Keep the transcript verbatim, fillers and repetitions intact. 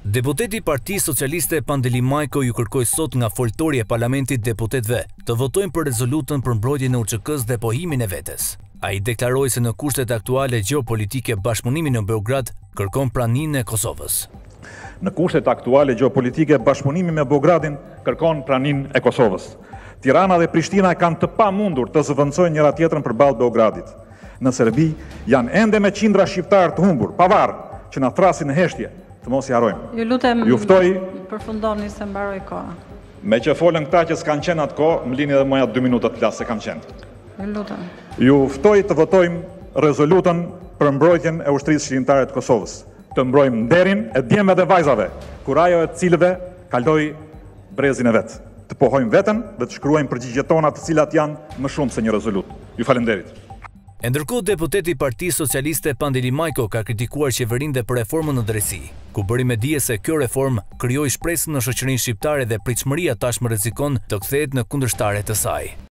Deputeti i Partisë Socialiste Pandeli Majko ju kërkoi sot nga foltori e Parlamentit deputetëve të votojnë për rezolutën për mbrojtjen e U Ç K-s dhe pohimin e vetes. Ai deklaroi se në kushtet aktuale gjeopolitike bashkëpunimi në Beograd kërkon praninë e Kosovës. Në kushtet aktuale gjeopolitike bashkëpunimi me Beogradin kërkon praninë e Kosovës. Tirana dhe Prishtina kanë të pamundur të zëvendësojnë njëra tjetrën përballë Beogradit. Në Serbi janë ende me qindra shqiptarë të humbur, pavarë që na thrasin në heshtje. Të mos i harojmë. Ju lutem, Ju ftoj, përfundoni se mbaroi koha. Me që folën këta që s'kanë qenë atë kohë, më lini edhe moja dy minuta të flas se kam qenë. Ju lutem. Ju ftoj të votojmë rezolutën për mbrojtjen e ushtrisë shqiptare të Kosovës. Të mbrojmë nderin e djemve dhe vajzave, kur ajo e cilëve kaloi brezin e vet. Të pohojmë veten dhe të shkruajmë përgjigjet tona, të cilat janë më shumë se një rezolut. Ju falenderit. E ndërkohë deputeti i Partisë Socialiste Pandeli Majko ka kritikuar qeverinë dhe për reformën në drejtësi, ku bëri me dije se kjo reformë krijoi shpresën në shoqërinë shqiptare dhe pritshmëria tashmë rrezikon të kthehet në kundërshtare të saj.